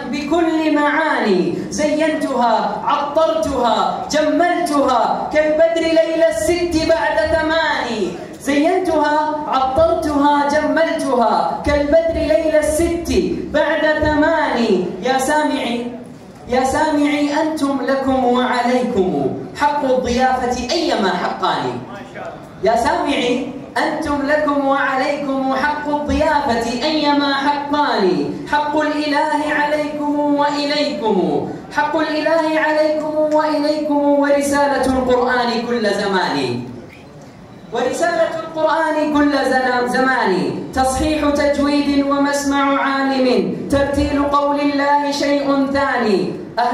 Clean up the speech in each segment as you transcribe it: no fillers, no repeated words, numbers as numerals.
بكل معاني، زينتها عطرتها جملتها كالبدر ليل الست بعد 8. زينتها عطرتها جملتها كالبدر ليل الست بعد 8. يا سامعي أنتم لكم وعليكم حق الضيافة أيما حقان. يا سامعي أنتم لكم وعليكم حق الضيافة أيما حقان. حق الإله عليكم وإليكم، حق الإله عليكم وإليكم، ورسالة القرآن كل زمان، ورسالة القرآن كل زمان. تصحيح تجويد ومسمع عالم، ترتيل قول الله شيء ثاني.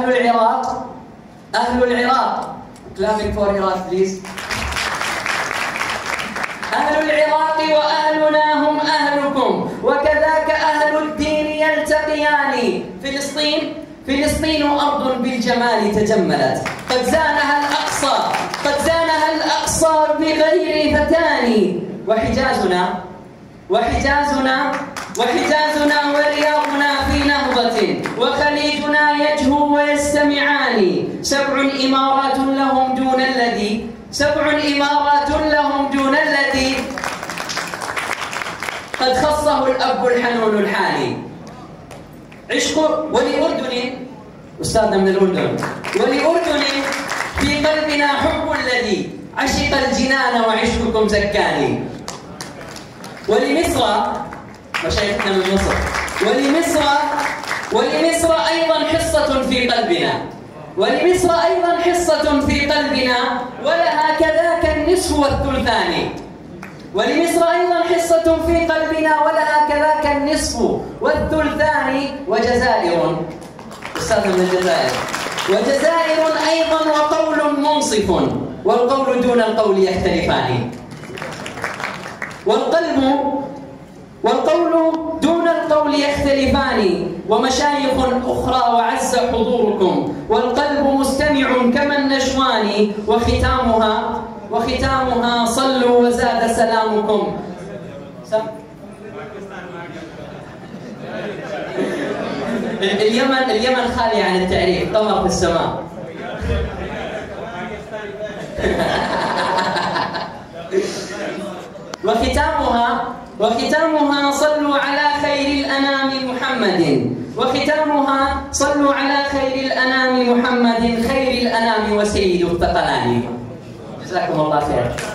أهل العراق clapping for Iraq please. أهل العراق وأهلنا هم أهلكم، وكذاك أهل الدين يلتقيان. فلسطين أرض بالجمال تجملت، قد زانها الأقصى بغير فتان. وحجازنا ورياضنا في نهضة، وخليجنا يجهو ويستمعان. 7 إمارات لهم دون الذي قد خصه الأب الحنون الحاني. ولأردن أستاذنا من الأردن، ولأردن في قلبنا حب الذي عشق الجنان وعشقكم زكاني. ولمصر مشايخنا من مصر، ولمصر أيضا حصة في قلبنا، ولها كذاك النصف والثلثان. ولمصر أيضا حصة في قلبنا، ولها كذاك النصف والثلثان. وجزائر أستاذنا من الجزائر، وجزائر أيضا وقول منصف، والقول دون القول يختلفان. والقول دون القول يختلفان. ومشايخ أخرى وعز حضوركم، والقلب مستمع كما النشوان. وختامها صلوا وزاد سلامكم. اليمن خالية عن التعريف، قمر في السماء. وختامها صلوا على خير الأنام محمد، وختامها صلوا على خير الأنام محمد، خير الأنام وسيد الثقلان. جزاكم الله خير.